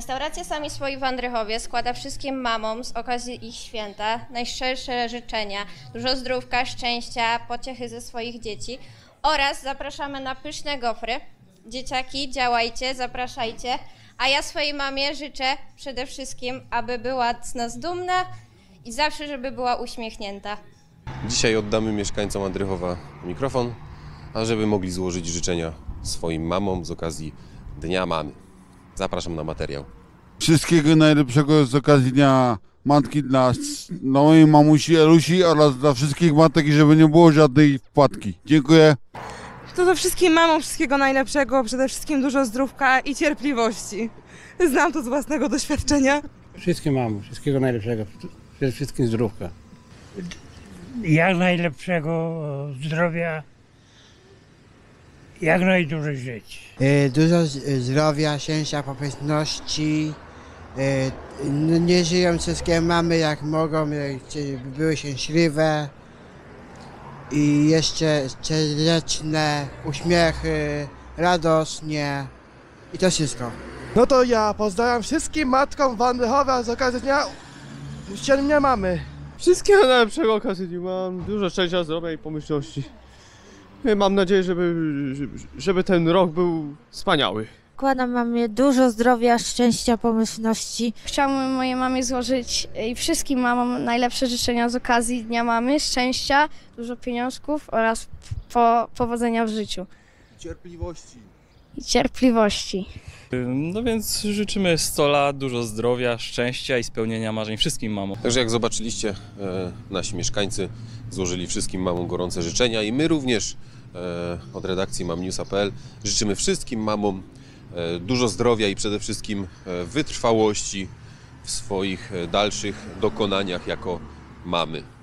Restauracja Sami Swoi w Andrychowie składa wszystkim mamom z okazji ich święta najszczersze życzenia, dużo zdrówka, szczęścia, pociechy ze swoich dzieci oraz zapraszamy na pyszne gofry. Dzieciaki, działajcie, zapraszajcie, a ja swojej mamie życzę przede wszystkim, aby była z nas dumna i zawsze, żeby była uśmiechnięta. Dzisiaj oddamy mieszkańcom Andrychowa mikrofon, ażeby mogli złożyć życzenia swoim mamom z okazji Dnia Mamy. Zapraszam na materiał. Wszystkiego najlepszego z okazji Dnia Matki dla mojej mamusi Elusi oraz dla wszystkich matek i żeby nie było żadnej wpadki. Dziękuję. To wszystkim mamom wszystkiego najlepszego, przede wszystkim dużo zdrówka i cierpliwości. Znam to z własnego doświadczenia. Wszystkim mamom wszystkiego najlepszego, przede wszystkim zdrówka. Jak najlepszego zdrowia, jak najdłużej żyć. Dużo zdrowia, szczęścia, pomyślności. Nie żyją wszystkie mamy jak mogą, były szczęśliwe. I jeszcze serdeczne uśmiechy, radosnie i to wszystko. No to ja pozdrawiam wszystkim matkom w Andrychowie z okazji Dnia Mamy. Wszystkiego najlepszego okazji Dnia Mamy, dużo szczęścia, zdrowia i pomyślności. Mam nadzieję, żeby ten rok był wspaniały. Składam mamie dużo zdrowia, szczęścia, pomyślności. Chciałabym mojej mamie złożyć i wszystkim mamom najlepsze życzenia z okazji Dnia Mamy, szczęścia, dużo pieniążków oraz powodzenia w życiu. I cierpliwości. No więc życzymy 100 lat, dużo zdrowia, szczęścia i spełnienia marzeń wszystkim mamom. Także jak zobaczyliście, nasi mieszkańcy złożyli wszystkim mamom gorące życzenia i my również od redakcji mamnews.pl życzymy wszystkim mamom dużo zdrowia i przede wszystkim wytrwałości w swoich dalszych dokonaniach jako mamy.